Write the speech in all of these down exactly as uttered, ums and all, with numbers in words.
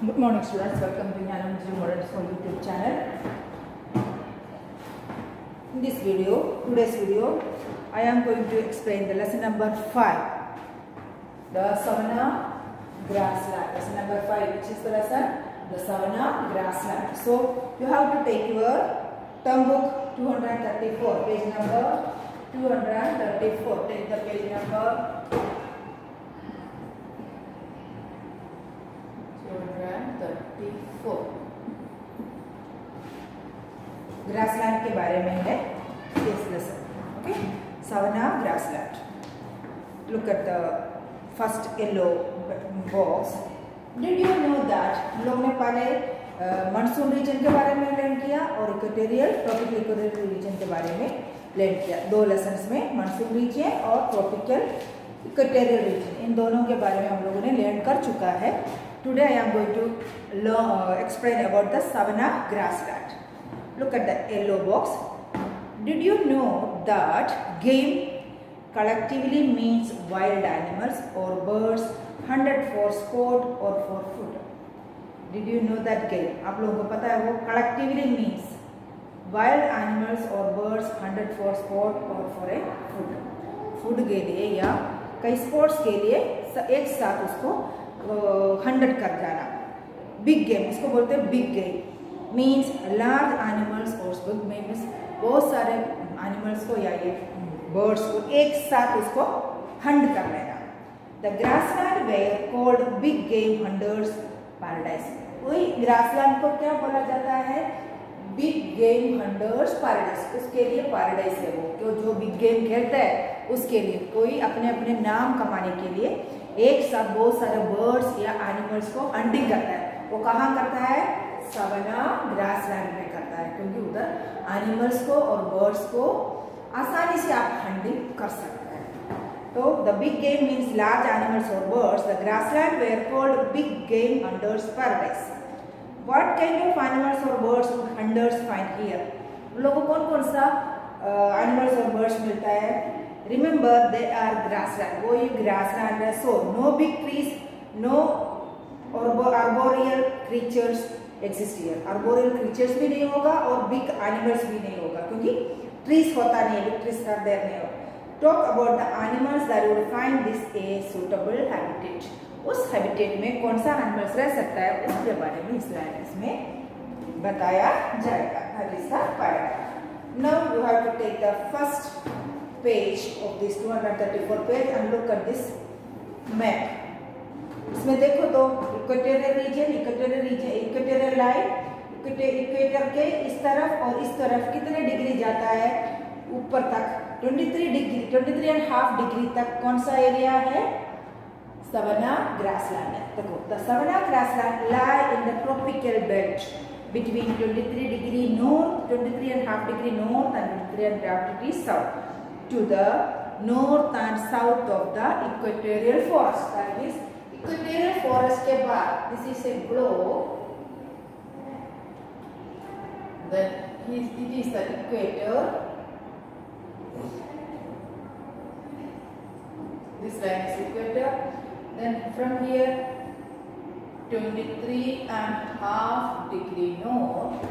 Good morning students, welcome to Jnanam Digital Models for YouTube channel. In this video, today's video, I am going to explain the lesson number five, the Savannah grassland. Lesson number five, which is the lesson? The Savannah grassland. So, you have to take your term book two hundred thirty-four, page number two hundred thirty-four. Take the page number thirty-four. Grassland के बारे में है this lesson. Okay, Savannah grassland. Look at the first yellow box. Did you know that हम लोग ने पहले monsoon reason के बारे में लर्न किया और इक्वेटोरियल ट्रॉपिकल इक्वेटोरियल रीजन के बारे में लर्न किया. दो लेसन्स में मानसून रीजन और ट्रॉपिकल इक्वेटोरियल रीजन, इन दोनों के बारे में हम लोगों ने लर्न कर चुका है. Today I am going to learn, uh, explain about the Savannah grassland. Look at the yellow box. Did you know that game collectively means wild animals or birds hunted for sport or for food? Did you know that game? आप लोगों को पता है वो collectively means wild animals or birds hunted for sport or for a food. Food के लिए या कई sports के लिए एक साथ उसको हंड्रेड कर जाना. बिग गेम उसको बोलते हैं. Big game means large animals और मीन्स बहुत सारे एनिमल्स को या ये बर्ड्स को एक साथ उसको हंड कर लेना. The grassland were called big game hunters paradise. वही ग्रासलैंड को क्या बोला जाता है? Big game hunters paradise. उसके लिए पैराडाइज है वो जो जो बिग गेम खेलता है उसके लिए. कोई अपने अपने नाम कमाने के लिए एक साथ बहुत सारे बर्ड्स या एनिमल्स को हंटिंग करता है. वो कहाँ करता है? सवना ग्रासलैंड में करता है, क्योंकि उधर एनिमल्स को और बर्ड्स को आसानी से आप हंटिंग कर सकते हैं. तो the big game means large animals और birds. The grassland were called big game hunters paradise. What kind of animals और birds would hunters find here? उन लोगों को कौन कौन सा एनिमल्स और बर्ड्स मिलता है? Remember, they are grassland. वो ये grassland है. So no big trees, no arboreal creatures exist here. Arboreal creatures भी नहीं होगा और big animals भी नहीं होगा, क्योंकि trees होता नहीं है. Big trees are there नहीं होगा. Talk about the animals that would find this a suitable habitat. उस habitat में कौन सा animals रह सकता है उसके बारे में इस लाइन में बताया जाएगा. हरीसा पाएगा. Now you have to take the first page of this two hundred thirty-four page and look at this map. इसमें देखो तो equatorial region, equatorial region, equatorial line, equator के इस तरफ और इस तरफ कितने डिग्री जाता है ऊपर तक? तेईस डिग्री, तेईस एंड हाफ डिग्री तक कौन सा एरिया है? सवना ग्रासलैंड है. देखो, the savanna grassland lie in the tropical belt between twenty-three degree north, twenty-three and half degree north and twenty-three and half degree south to the north and south of the equatorial forest. That is equatorial forest के बाद this is a globe. Then it is the equator. This line is equator. Then from here twenty-three and half degree north,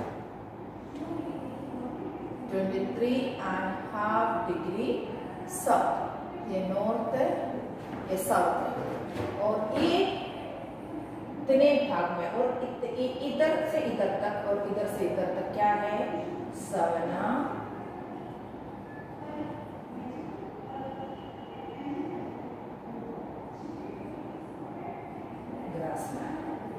twenty-three and half degree south. ये north है, ये south है. और ये इतने भाग में और इधर से इधर तक और इधर से इधर तक क्या है? Savanna grassland.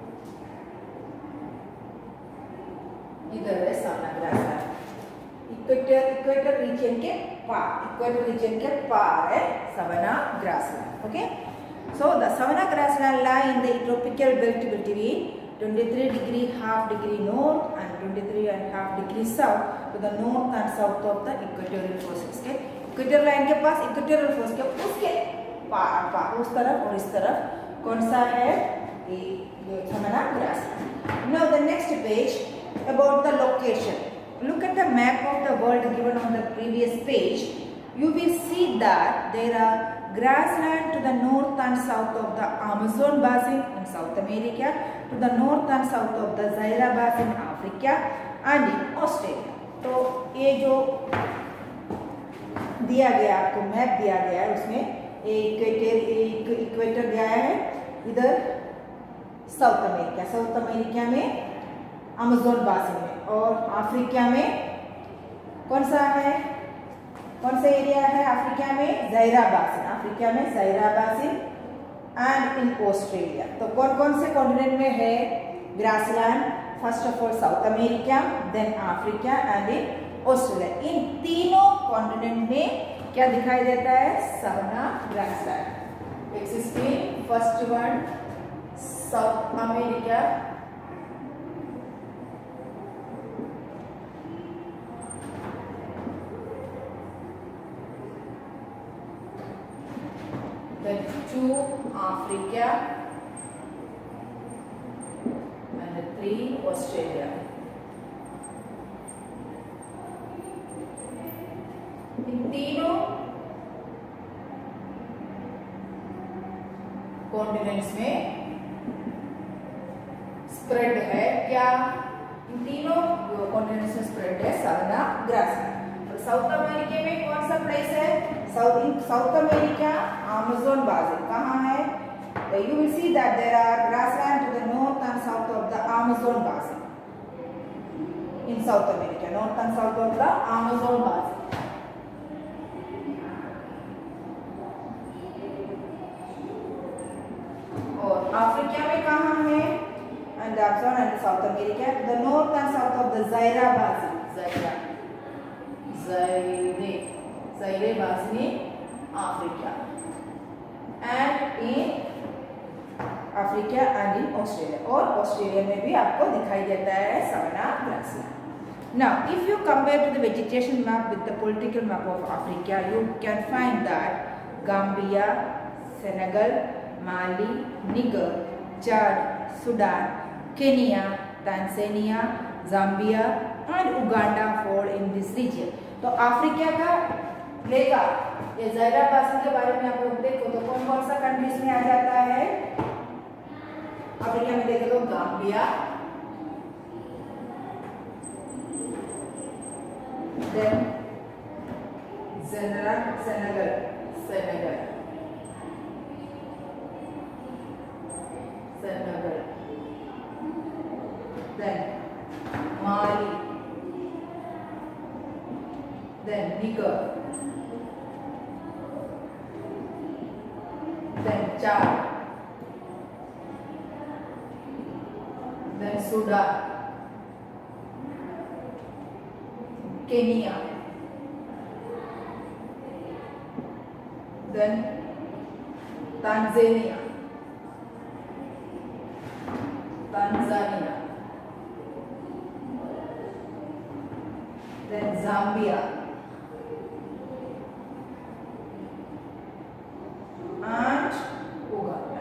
इधर है savanna grassland. Equator equator region के पार, इक्वेटर रीजन के पार है savanna grassland. Okay, so the savanna grassland lie in the tropical belt between twenty-three degree half degree north and twenty-three and half degree south to the north and south of the equatorial forces. के equator line के पास, equatorial force के उसके पार पार उस तरफ और इस तरफ कौन सा है? ये savanna grassland. Now the next page about the location. Look at the map of the world given on the previous page. You will see see that there are grassland to the north and south of the Amazon basin in South America, to the north and south of the Zaire basin in Africa and in Australia. तो ये जो दिया गया आपको map दिया गया है उसमें इक्वेटर एक इक्वेटर दिया है इधर साउथ अमेरिका, साउथ अमेरिका में अमेज़न बासिन में, और अफ्रीका में कौन सा है, कौन सा एरिया है अफ्रीका में, ज़ाइरा बासिन, अफ्रीका में Zaire basin and in Australia. तो कौन कौन से कॉन्टिनेंट में है grassland, first of all South America, then Africa and in Australia. इन तीनों कॉन्टिनेंट में क्या दिखाई देता है, savanna grassland existing, first one South America, then two Africa and three Australia. इन तीनों कॉन्टिनेंट्स में स्प्रेड है क्या, इन तीनों कॉन्टिनेंट्स में स्प्रेड है सवना ग्रासलैंड। साउथ अमेरिका में कौन सा प्लेस है, South in South America Amazon basin कहाँ है, तो you will see that there are grassland to the north and south of the Amazon basin in South America, north and south of the Amazon basin. और Africa में कहाँ है, and Amazon and South America, the north and south of the Zaire basin, Zaire Zaire Zaire basin in Africa and in Africa and in Australia, और Australia में भी आपको दिखाई देता है savanna grassland. Now if you compare to the vegetation map with the political map of Africa, you can find that Gambia, Senegal, Mali, Niger, Chad, Sudan, Kenya, Tanzania, Zambia and Uganda fall in this region. तो Africa का लेगा ये ज़ाइरा basin के बारे में आप लोग देखो तो कौन कौन सा कंट्रीज में आ जाता है, अफ्रीका में देखो तो Gambia, then Senegal Senegal Senegal Senegal then Mali, then Niger, then Chad, then Sudan, Kenya, then Tanzania, Tanzania, then Zambia, and Uganda।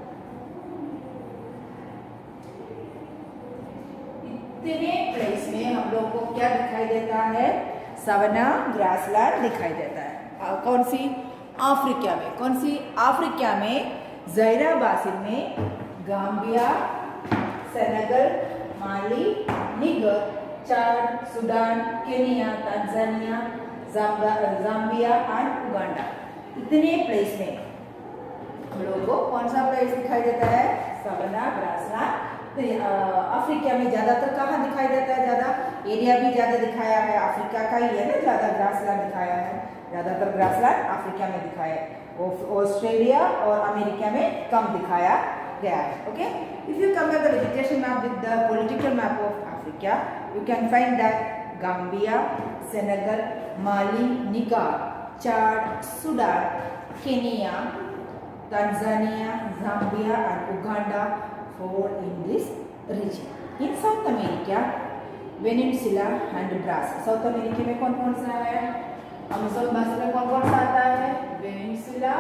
इतने प्लेस में हम लोग को क्या दिखाई देता है, सवना ग्रासलैंड दिखाई देता है। आ, कौन सी अफ्रीका में, कौन सी अफ्रीका में ज़ाइरा बासिन में Gambia, Senegal, Mali, Niger, Chad, Sudan, Kenya, Tanzania, Zambia and Uganda, इतने प्लेस में हम लोगों को कौन सा प्लेस दिखाई देता है, सवना ग्रासलैंड। तो अफ्रीका में ज्यादातर कहाँ दिखाई देता है, ज्यादा एरिया भी ज्यादा दिखाया है अफ्रीका का ही है ना, ज्यादा ग्रासलैंड दिखाया है, ज्यादातर ग्रासलैंड अफ्रीका में दिखाया है, ऑस्ट्रेलिया और अमेरिका में कम दिखाया गया है। Okay, if you compare the vegetation map with the political map of Africa, you can find that Gambia, Senegal, Mali, Niger, Chad, Sudan, Kenya, Tanzania, Zambia and Uganda fall in this region. In South America, Venezuela and Brazil. South America में कौन कौन सा है, Amazon basin में कौन कौन सा आता है, वेनेजुएला,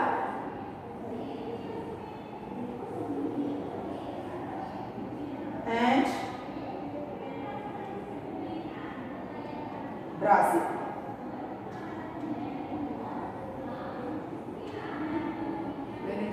and Brazil.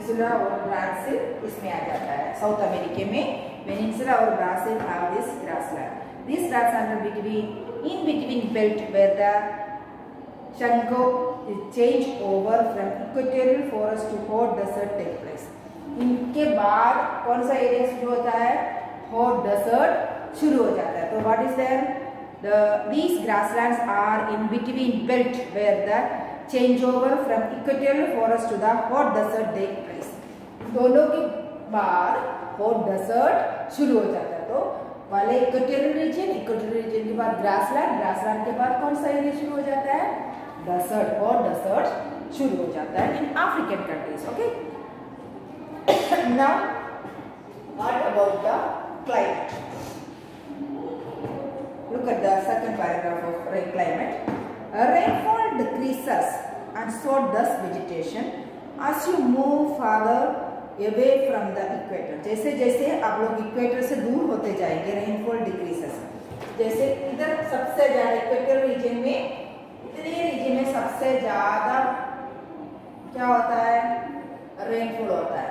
पेनिनसुला और ब्राजील इसमें आ जाता है. साउथ अमेरिका में पेनिनसुला और Brazil have this grassland. This grassland are between in between belt where the Shango is change over from equatorial forest to hot desert take place. इनके बाद कौन सा एरिया शुरू होता है? हॉट डेजर्ट शुरू हो जाता है. तो what is there? The these grasslands are in between belt where the changeover from equatorial forest to the hot desert take place. दोनों के बाद हॉट डेजर्ट शुरू हो जाता है. तो वाले इक्वेटोरियल रीजन, इक्वेटोरियल रीजन के बाद ग्रासलैंड, ग्रासलैंड के बाद कौन सा एरिया शुरू हो जाता है? डेजर्ट. हॉट डेजर्ट शुरू हो जाता है in African countries. Okay. Now, what about the climate? Look at the second paragraph of rain climate. A rainfall decreases and so does vegetation as you move farther away from the equator. जैसे जैसे आप लोग equator से दूर होते जाएंगे, rainfall डिक्रीसेस. जैसे इधर सबसे ज्यादा इक्वेटर रीजन में, इतने रीजन में सबसे ज्यादा क्या होता है? रेनफॉल होता है.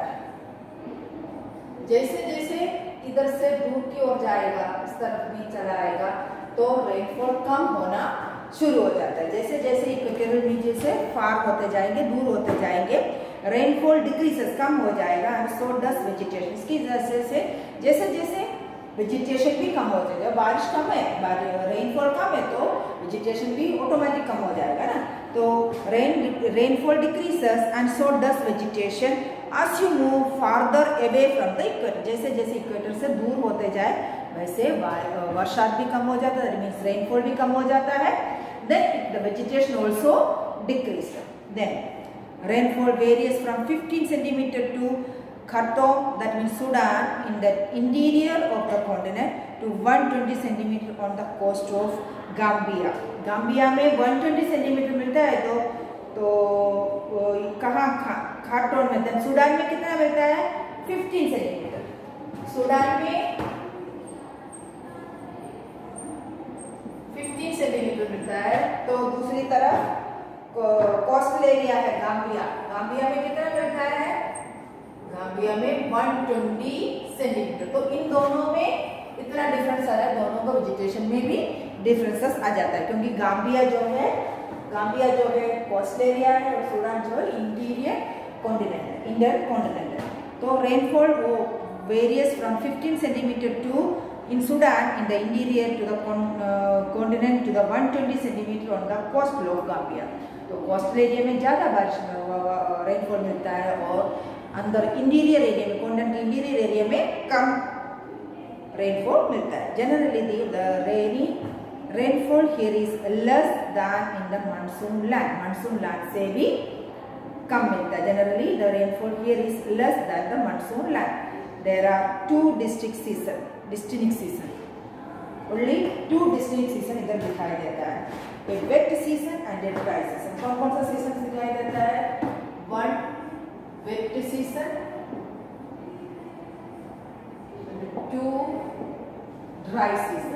जैसे जैसे इधर से दूर की ओर जाएगा, इस तरफ भी चला आएगा, तो रेनफॉल कम होना शुरू हो जाता है. जैसे जैसे इक्वेटोरियल रीजन से फार होते जाएंगे, दूर होते जाएंगे, रेनफॉल डिक्रीजेस कम हो जाएगा. And so does vegetation. इसकी वजह से जैसे जैसे वेजिटेशन भी कम हो जाएगा. बारिश कम है, रेनफॉल कम है, तो वेजिटेशन भी ऑटोमेटिक कम हो जाएगा ना. तो rain rainfall decreases and so does vegetation as you move farther away from the equator. जैसे जैसे इक्वेटर से दूर होते जाए वैसे वर्षात भी कम हो जाता है. मीन्स रेनफॉल भी कम हो जाता है. Then the vegetation also decreases. Then rainfall varies from fifteen centimeter to Khartoum, that means Sudan, in the interior of the continent, to one hundred twenty centimeter on the coast of Gambia. Gambia में one hundred twenty centimeter मिलता है. तो तो कहाँ Khartoum में? Then Sudan में कितना मिलता है? fifteen centimeter. सूडान में fifteen सेंटीमीटर मिलता है. तो दूसरी तरफ कोस्टल एरिया है गाम्बिया. गाम्बिया में कितना मिलता है? गाम्बिया में one hundred twenty सेंटीमीटर. तो इन दोनों में इतना डिफरेंस आ रहा है. दोनों का वेजिटेशन में भी डिफरेंसेस आ जाता है, क्योंकि गाम्बिया जो है गाम्बिया जो है कोस्टल एरिया है और सूडान जो है इंटीरियर कॉन्टिनेंट है, इंडियन कॉन्टिनेंट है. तो रेनफॉल वो varies from fifteen centimeter to in Sudan in the interior to the continent to the one hundred twenty centimeter on the coastal of Gambia. तो coastal area में ज़्यादा बारिश rainfall मिलता है और अंदर इंटीरियर एरिया में, कॉन्टिनेंट इंटीरियर एरिया में कम रेनफॉल मिलता है. Generally the rainy rainfall here is less than in the monsoon land. monsoon land से भी कम मिलता है. generally the rainfall here is less than the monsoon land. there are two distinct season distinct season only two distinct season इधर दिखाई देता है. a wet season and a dry season. कौन कौन सा season दिखाई देता है? one wet season, two dry season.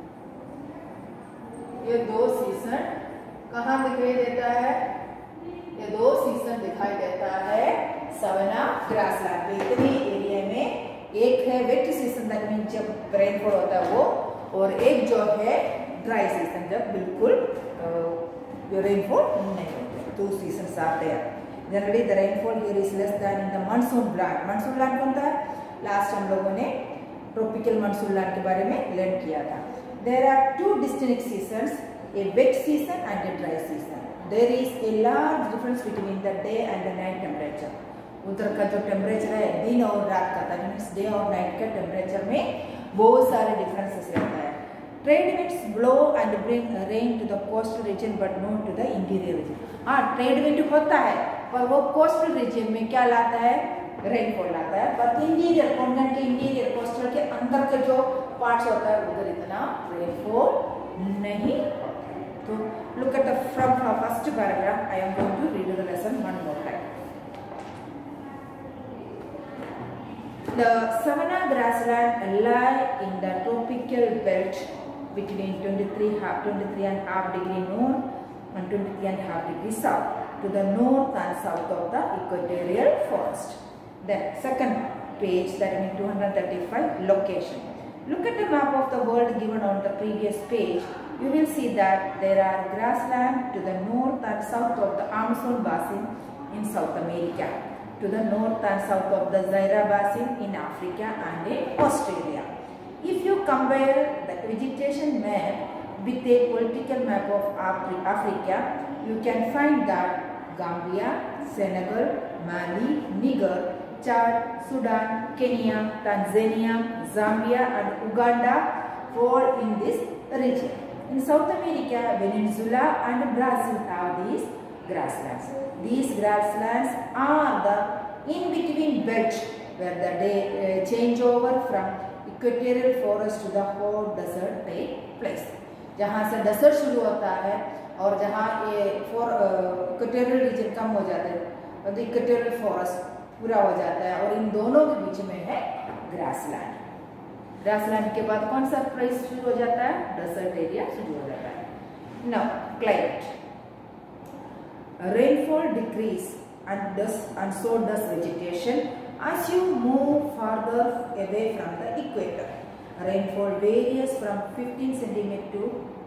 ये दो सीजन कहाँ दिखाई देता है? ये दो सीजन दिखाई देता है सवना ग्रासलैंड में. इतनी एरिया में एक है वेट सीजन, दैट मीन जब रेनफॉल होता है वो, और एक जो है ड्राई सीजन जब बिल्कुल रेनफॉल नहीं होता. टू सीजन्स आते हैं. Generally the rainfall here is less than in the monsoon land. Monsoon land कौन था? लास्ट हम लोगों ने ट्रॉपिकल मानसून लैंड के बारे में लर्न किया था. There are two distinct seasons, a wet season and a dry season. There is a large difference between the day and the night temperature. उधर का जो टेम्परेचर है दिन और रात का, that means डे और नाइट का टेम्परेचर में बहुत सारे डिफरेंसेस रहता है. Trade winds blow and bring rain to the coastal region but not to the interior region. हाँ, ट्रेड विंड होता है पर वो कोस्टल रीजन में क्या लाता है? रेनफॉल लाता है. पर इंटीरियर कॉन्टिनेंट के इंटीरियर कोस्टल के अंदर के जो पार्ट्स होता है उधर इतना रेनफॉल नहीं होता है. तो look at the from first paragraph. I am going to read the lesson one more time. The savanna grassland lie in the tropical belt between twenty-three and a half degree north and twenty-three and a half degree south to the north and south of the equatorial forest. Then second page, that means two hundred thirty-five, location. Look at the map of the world given on the previous page. You will see that there are grassland to the north and south of the Amazon basin in South America, to the north and south of the Zaire basin in Africa and in Australia. If you compare the vegetation map with a political map of Afri Africa, you can find that Gambia, Senegal, Mali, Niger, Chad, Sudan, Kenya, Tanzania, Zambia and Uganda fall in this region. In South America, Venezuela and Brazil have these grasslands. These grasslands are the in-between belt where the day, uh, changeover from equatorial forest to the hot desert take place. जहाँ से desert शुरू होता है और जहाँ ये for equatorial region कम हो जाता है और इक्वेटोरियल फॉरेस्ट पूरा हो जाता है और इन दोनों के बीच में है ग्रासलैंड. ग्रासलैंड के बाद कौन सा प्लेस शुरू हो जाता है? डेजर्ट एरिया शुरू हो जाता है. Now climate. Rainfall decrease and thus and so does vegetation as you move farther away from the equator. Rainfall varies from fifteen centimeters to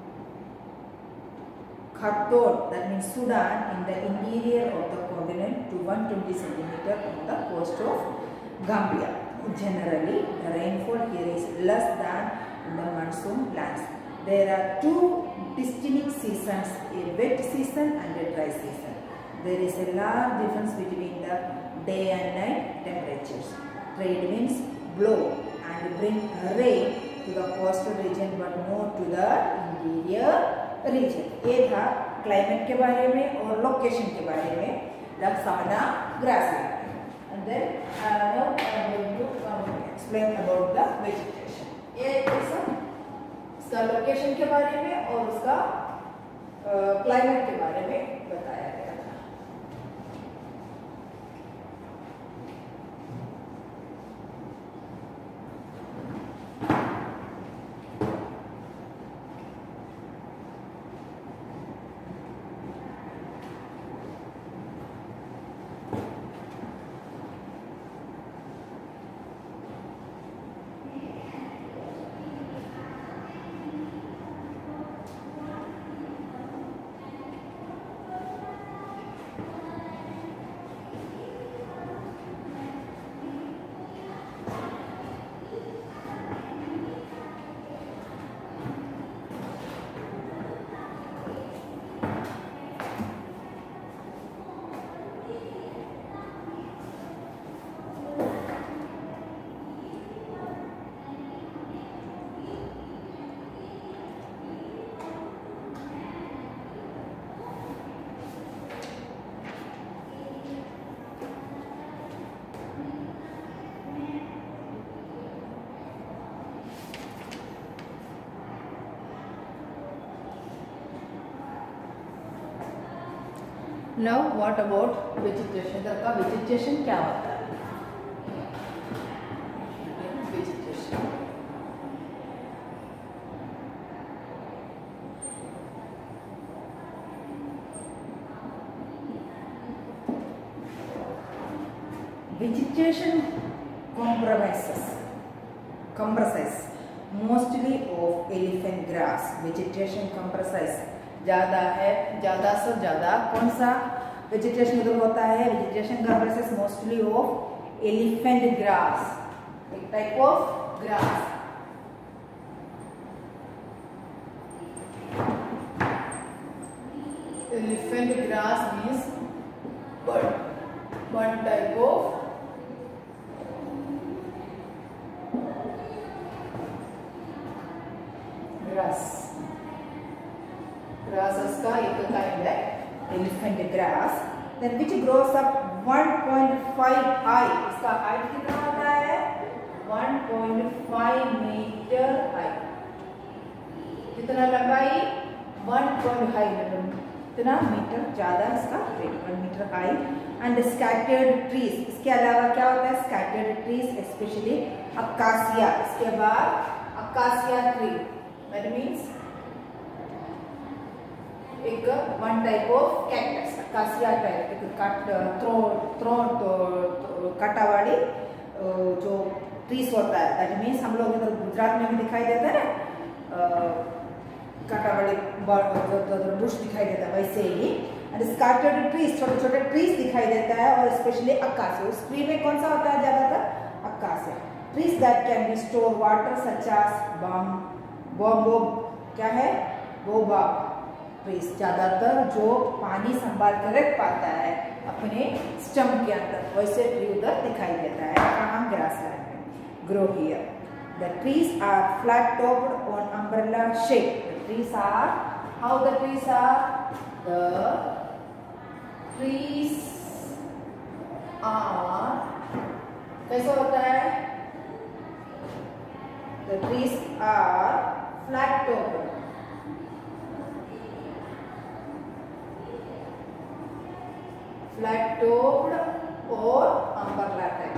Khartoum, that means Sudan, in the interior of the continent, to one hundred twenty centimeters on the coast of Gambia. Generally, the rainfall here is less than in the monsoon lands. There are two distinct seasons, a wet season and a dry season. There is a large difference between the day and night temperatures. Trade winds blow and bring rain to the coastal region but not to the interior region. ये था climate के बारे में और location के बारे में, the savanna grassland. And then uh, now I am going to um, explain about the vegetation. ये ऐसा इसका location के बारे में और उसका uh, climate के बारे में बताया गया. Now what about vegetation? इधर का vegetation क्या होता है? Vegetation. Vegetation comprises comprises mostly of elephant grass. Vegetation comprises ज़्यादा है, ज़्यादा से ज़्यादा कौन सा vegetation उधर होता है? Vegetation comprises mostly of elephant grass, एक type of grass. Elephant grass means one one type of grass. Grasses का एक kind है elephant grass. Then which grows up one point five high. इसका height कितना होता है? one point five meter high. कितना लंबाई? one point five meter. कितना मीटर ज़्यादा इसका weight one meter high. And scattered trees. इसके अलावा क्या होता है? Scattered trees, especially acacia. इसके बाद acacia tree. That means एक one type of cactus. Acacia type कट थ्रो थ्रो काटावाड़ी जो ट्रीज होता है, दैट मीन्स हम लोग इधर गुजरात में भी दिखाई देता है ना, काटावाड़ी बुश दिखाई देता है, वैसे ही एंड स्कैटर्ड ट्रीज, छोटे छोटे ट्रीज दिखाई देता है, और स्पेशली अक्कासिया। उस ट्री में कौन सा होता है ज्यादातर? Acacia. Trees that can be store water such as बम बॉम्बो, क्या है? बोबाब ट्रीज, ज्यादातर जो पानी संभाल कर रख पाता है अपने स्टम्प के अंदर, वैसे ट्री उधर दिखाई देता है कहाँ? ग्रासलैंड में। Grow here. The trees are flat topped on umbrella shape. The trees are, how the trees are? The trees are, कैसा होता है? The trees are flat topped, flat topped और अम्ब्रेला टाइप।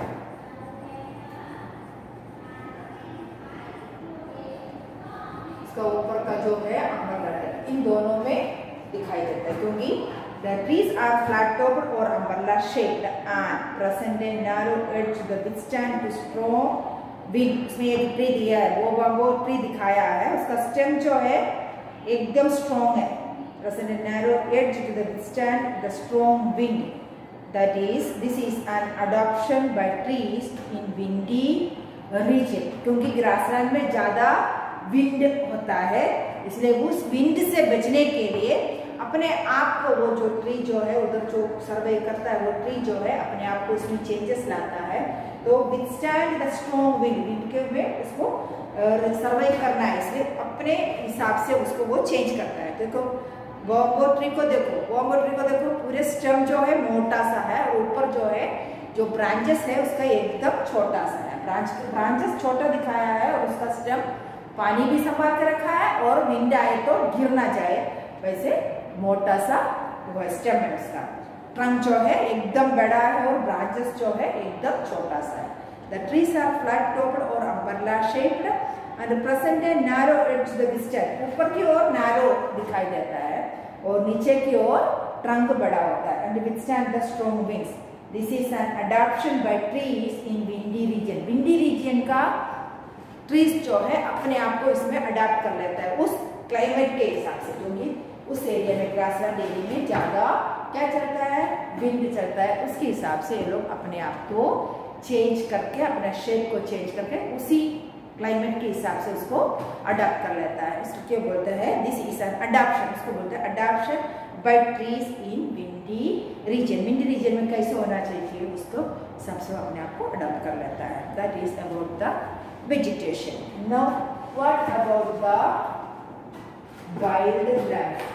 इसका ऊपर का जो है अम्ब्रेला टाइप, इन दोनों में दिखाई देता है, क्योंकि the trees are flat topped or umbrella shaped and present a narrow edge to withstand to strong wind। इसमें एक ट्री दिया है, वो बम्बो ट्री दिखाया है, उसका स्टेम जो है एकदम स्ट्रॉन्ग है, present a narrow edge to withstand the strong wind, that is this is an adaptation by trees in windy region। क्योंकि ग्रासलैंड में ज्यादा विंड होता है, इसलिए उस विंड से बचने के लिए अपने आप को वो जो ट्री जो है उधर जो सर्वे करता है, वो ट्री जो है अपने आप को इसमें चेंजेस लाता है, तो withstand the strong wind, wind के में उसको सर्वे करना है, इसलिए अपने हिसाब से उसको वो चेंज करता है। देखो बॉम्बो ट्री को देखो, बॉम्बो ट्री को देखो, पूरे स्टेम जो है मोटा सा है, और ऊपर जो है जो ब्रांचेस है उसका एकदम छोटा सा है, ब्रांच ब्रांचेस छोटा दिखाया है, और उसका स्टेम पानी भी संभाल के रखा है, और विंड आए तो गिर ना जाए, वैसे मोटा सा वो स्टेम है। उसका ट्रंक जो है एकदम बड़ा है, और ब्रांचेस जो है एकदम छोटा सा है। The trees are flat topped और umbrella shaped and present a narrow at the distance. ऊपर की ओर नैरो दिखाई देता है, और नीचे की ओर ट्रंक बड़ा होता है, and withstand the strong winds. This is an adaptation by trees in windy region. Windy region का ट्रीज जो है अपने आप को इसमें अडैप्ट कर लेता है उस क्लाइमेट के हिसाब से, क्योंकि उस एरिया में ग्रासलैंड एरिया में ज्यादा क्या चलता है? विंड चलता है, उसके हिसाब से ये लोग अपने आप को चेंज करके, अपना शेप को चेंज करके उसी क्लाइमेट के हिसाब से उसको अडॉप्ट कर लेता है। इसको क्या बोलते हैं? This is an adoption. इसको बोलते हैं adoption by trees in windy region. Windy region में कैसे होना चाहिए उसको सबसे अपने आप को अडॉप्ट कर लेता है। That is about the vegetation. Now what about the wild life?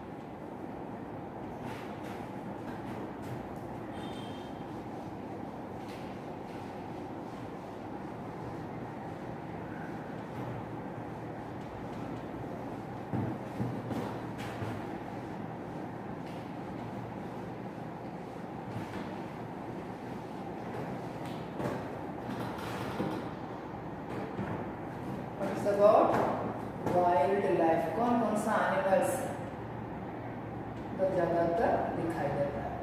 About wild life, कौन कौन सा एनिमल्स तो ज्यादातर दिखाई देता है?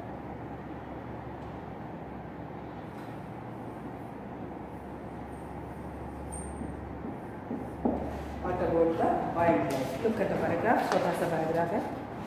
What about the wildlife? Look at the paragraph. छोटा सा पैराग्राफ है।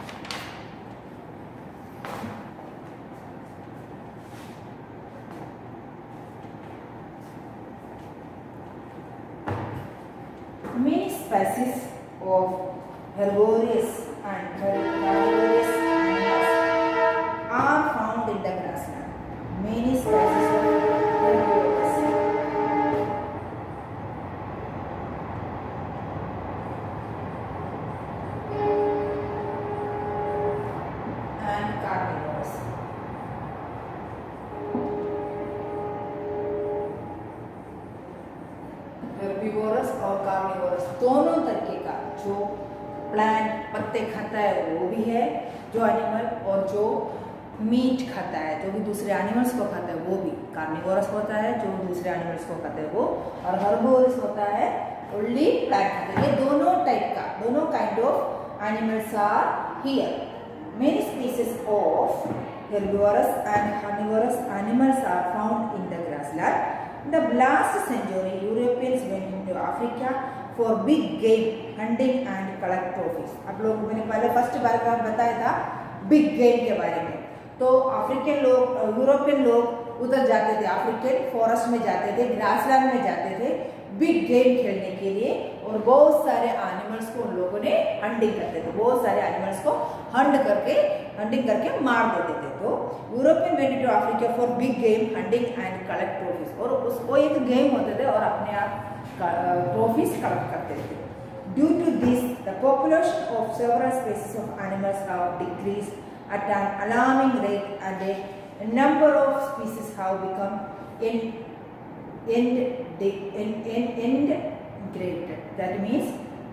Many species of herbivorous and carnivorous animals are found in the grassland. Many species of herbivorous and carnivorous herbivorous और कार्निवोरस दोनों तरीके का, जो प्लांट पत्ते खाता है वो भी है जो एनिमल, और जो मीट खाता है, जो भी दूसरे एनिमल्स को खाता है वो भी कार्निवोरस होता है, जो दूसरे एनिमल्स को खाता है वो, और हर्बिवोरस होता है ओनली प्लांट खाता है। ये दोनों टाइप का, दोनों kind of animals are here. Many species of herbivorous and carnivorous animals are found in the grassland. In the last century, Europeans went into Africa for big game hunting and collect trophies. आप लोग मैंने पहले first paragraph बताया था big game के बारे में। तो अफ्रीकन लोग, यूरोपियन लोग उधर जाते थे, अफ्रीकन फॉरेस्ट में जाते थे, ग्रासलैंड में जाते थे बिग गेम खेलने के लिए, और बहुत सारे एनिमल्स को उन लोगों ने हंटिंग करते थे, बहुत सारे एनिमल्स को हंट करके हंटिंग करके मार देते थे। तो European went to Africa for big game hunting and collect trophies, और उसको एक गेम होते थे और अपने आप ट्रॉफीज कलेक्ट करते थे। Due to this the population of several species of animals have decreased at an alarming rate, and a number of species have become end, end, end, end, endangered. That means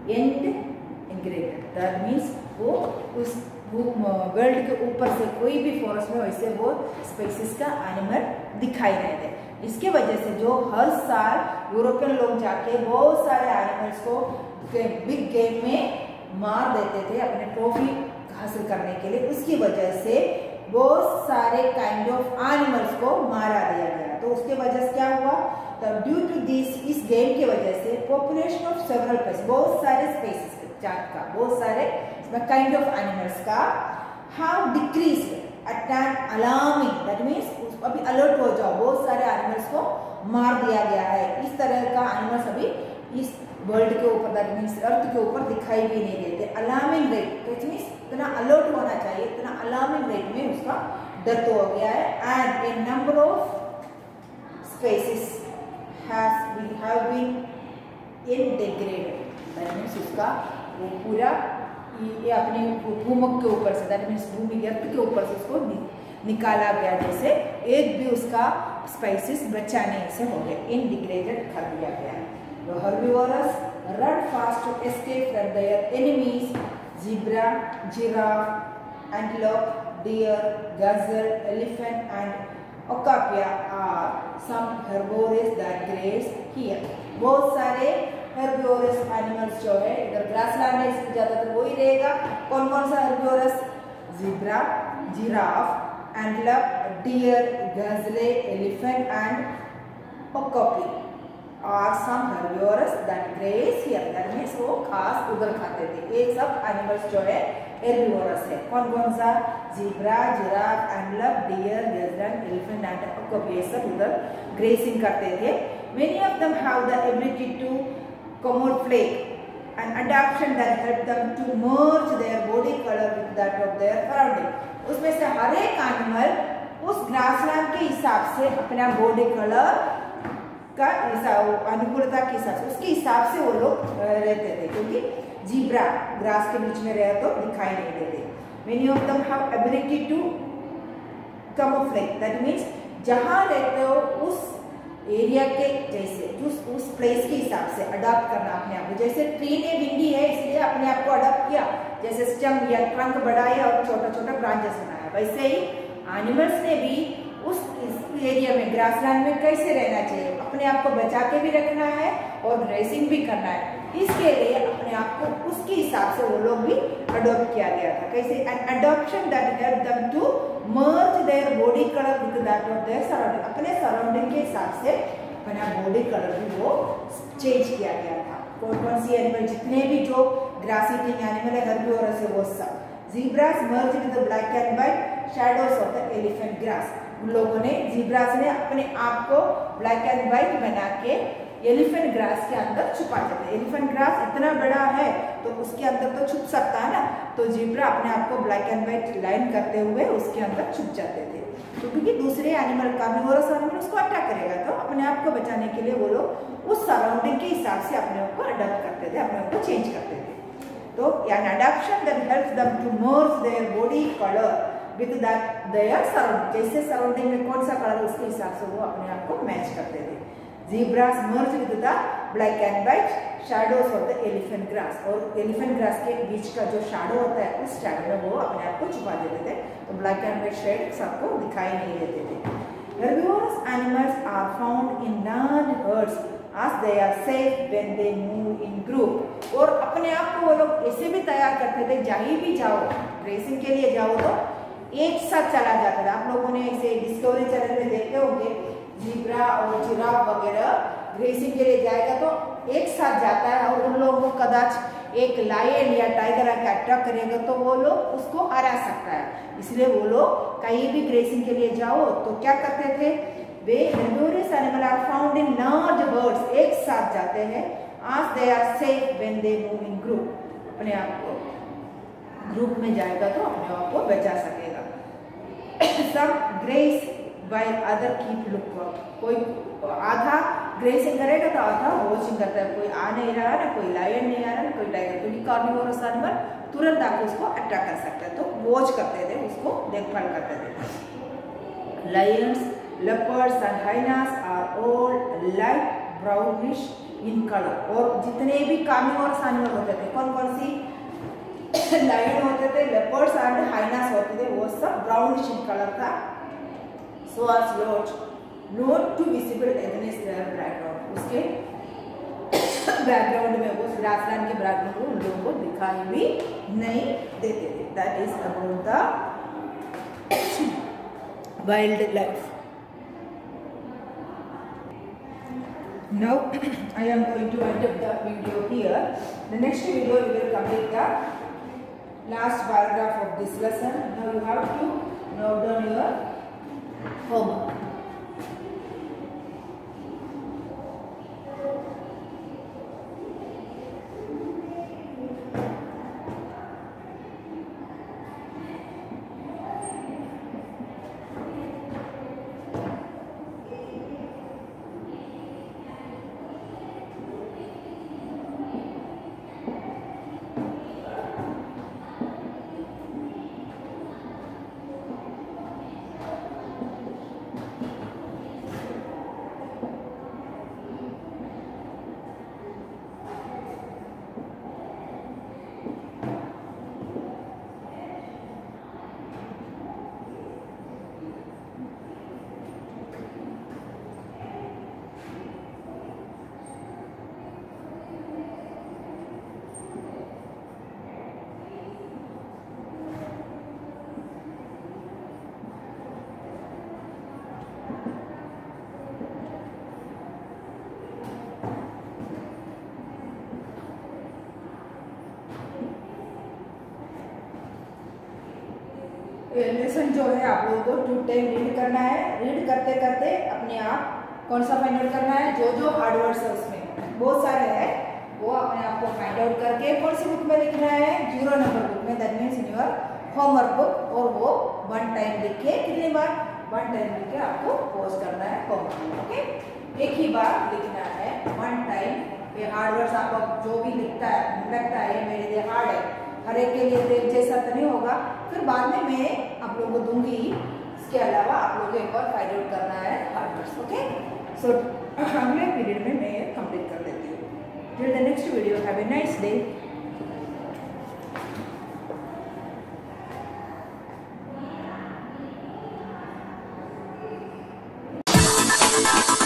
endangered. That means वो उस world के ऊपर से कोई भी forest में वैसे वो स्पीसीज का एनिमल दिखाई नहीं दे। इसके वजह से जो हर साल यूरोपियन लोग जाके बहुत सारे एनिमल्स को बिग गेम में मार देते थे अपने ट्रॉफी हासिल करने के लिए, उसकी वजह से बहुत सारे काइंड ऑफ एनिमल्स को मारा दिया गया। तो उसके वजह से क्या हुआ, तो ड्यू टू दिस, इस गेम की वजह से पॉपुलेशन ऑफ सेवरल स्पीसीज, बहुत सारे स्पीसीज जात का, बहुत सारे काइंड ऑफ एनिमल्स का have decreased at an alarming, that means अभी अलर्ट हो जाओ, बहुत सारे एनिमल्स को मार दिया गया है। इस तरह का एनिमल्स अभी इस वर्ल्ड के ऊपर, दैट मींस अर्थ के ऊपर दिखाई भी नहीं देते। अलार्मिंग रेट, दैट मींस इतना अलर्ट होना चाहिए, इतना अलार्मिंग रेट में उसका डेथ हो गया है। And a number of species has been have been integrated, that means उसका वो पूरा ये अपने भूमक के ऊपर से, दैट मींस भूमि अर्थ के ऊपर से उसको नि, निकाला गया, जैसे एक भी उसका स्पीसीज बचा नहीं से हो गया, इंटीग्रेटेड कर दिया गया। The herbivores run fast to escape from their enemies. Zebra, giraffe, antelope, deer, gazelle, elephant, and okapi are some herbivores that graze here. बहुत सारे herbivores animals जो है इधर ग्रासलैंड में इसमें ज्यादातर वही रहेगा। कौन कौन सा herbivores? Zebra, giraffe, antelope, deer, gazelle, elephant, and okapi और सम herbivores that graze here, that means वो घास उधर खाते थे। एक सब एनिमल्स जो है herbivores है। कौन कौन सा? zebra, giraffe, antelope, deer, gazelle, elephant and okapi, ये सब उधर grazing करते थे। Many of them have the ability to camouflage, an adaptation that help them to merge their body color with that of their surrounding. उसमें से हर एक animal उस grassland के हिसाब से अपना बॉडी कलर का अनुकूलता के हिसाब से, उसके हिसाब से वो लोग रहते थे, क्योंकि जीब्रा ग्रास के बीच में रहे तो दिखाई नहीं देते। Many of them have ability to camouflage, that means जहाँ रहते हो उस एरिया के जैसे, उस उस प्लेस के हिसाब से अडॉप्ट करना अपने आप को। जैसे ट्री ने विंडी है इसलिए अपने आप को अडॉप्ट किया, जैसे स्टेम या ट्रंक बढ़ाया और छोटा छोटा ब्रांचेस बनाया, वैसे ही एनिमल्स ने भी उस एरिया में ग्रासलैंड में कैसे रहना चाहिए, अपने आप को बचा के भी रखना है और ग्रेसिंग भी करना है। इसके लिए अपने आप को उसके हिसाब से वो लोग भी अडॉप्ट किया गया था। कैसे? An adoption that help them to merge their body colour with that of their surrounding, अपने सराउंडिंग के हिसाब से अपना बॉडी कलर भी वो चेंज किया गया था। कौन कौन सी एनिमल, जितने भी जो ग्रास ईटिंग एनिमल है हेर्बिवोरस है वो सब। Zebras merge with the black and white shadows of the elephant grass, उन लोगों ने ज़ीब्रास ने अपने आप को ब्लैक एंड व्हाइट बना के एलिफेंट ग्रास के अंदर छुपा देते। एलिफेंट ग्रास इतना बड़ा है तो उसके अंदर तो छुप सकता है ना, तो ज़ीब्रा अपने आप को ब्लैक एंड व्हाइट लाइन करते हुए उसके अंदर छुप जाते थे। तो क्योंकि दूसरे एनिमल कार्निवोरस एनिमल उसको अटैक करेगा, तो अपने आप को बचाने के लिए वो लोग उस सराउंडिंग के हिसाब से अपने आप को अडॉप्ट करते थे, अपने आप को चेंज करते थे। तो an adoption that helps them to merge their body colour with that their surrounding, जैसे सराउंडिंग में कौन सा कलर उसके हिसाब से वो अपने आप को मैच करते थे। Zebras merge with the black and white shadows of the elephant grass, और एलिफेंट ग्रास के बीच का जो शैडो होता है उस शैडो में वो अपने आप को छुपा देते थे, तो ब्लैक एंड व्हाइट शेड सबको दिखाई नहीं देते थे। Herbivorous animals are found in large herds as they are safe when they move in group। और अपने आप को वो लोग ऐसे भी तैयार करते थे, जहीं भी जाओ रेसिंग के लिए जाओ तो एक साथ चला जाता था। आप लोगों ने इसे डिस्कवरी चैनल में देखते होंगे, ज़ीब्रा और जिराफ वगैरह रेसिंग के लिए जाएगा तो एक साथ जाता है, और उन लोगों को कदाच एक लायन या टाइगर आके अटैक करेगा तो वो लोग उसको हरा सकता है। इसलिए वो लोग कहीं भी रेसिंग के लिए जाओ तो क्या करते थे, वे laborious animal are found in large herds, एक साथ जाते हैं, as they are safe when they move in group। अपने आप को ग्रुप में जाएगा तो अपने आप को बचा सकेगा। Some graze while other keep lookout। कोई आधा ग्रेसिंग करेगा तो आधा वॉचिंग करता है, कोई आ नहीं रहा ना, कोई लायन नहीं आ रहा ना, कोई टाइगर, क्योंकि कार्निवोरस एनिमल तुरंत आके उसको अटैक कर सकता है, तो वॉच करते थे, उसको देखभाल करते थे। Lions, leopards and hyenas are all light brownish in color। और जितने भी कार्निवोरस एनिमल होते थे, कौन कौन सी लायन होते थे, लेपर्ड्स एंड हाइनास होते थे, वो सब ब्राउनिश इन कलर था। So as not not to visible against their background। उसके बैकग्राउंड में, उस ग्रासलैंड के बैकग्राउंड को उन लोगों को दिखाई भी नहीं देते थे। That is about the wild life. Now I am going to end up the video here. The next video we will complete the last paragraph of this lesson. Now you have to note down your homework. Lesson जो है आप लोगों को to time read करना है। Read करते करते अपने आप कौन सा फाइंड आउट करना है, जो जो हार्ड वर्ड्स है उसमें बहुत सारे हैं, वो अपने आप को फाइंड आउट करके कौन सी बुक में लिखना है, जीरो नंबर बुक में, that means in your homework book. और वो वन टाइम लिख के, कितनी बार, वन टाइम लिख के आपको पोस्ट करना है होमवर्क। ओके, एक ही बार लिखना है, वन टाइम। ये हार्ड वर्ड्स आप जो भी लिखता है, लगता है मेरे लिए हार्ड है, हर एक के लिए एक जैसा तो नहीं होगा, फिर बाद में मैं आप लोगों को दूंगी। इसके अलावा आप लोगों को एक और फाइंड आउट करना है हार्ड वर्ड्स। ओके, सो अगले पीरियड में मैं ये कंप्लीट कर देती हूँ। Till the next video, have a nice day.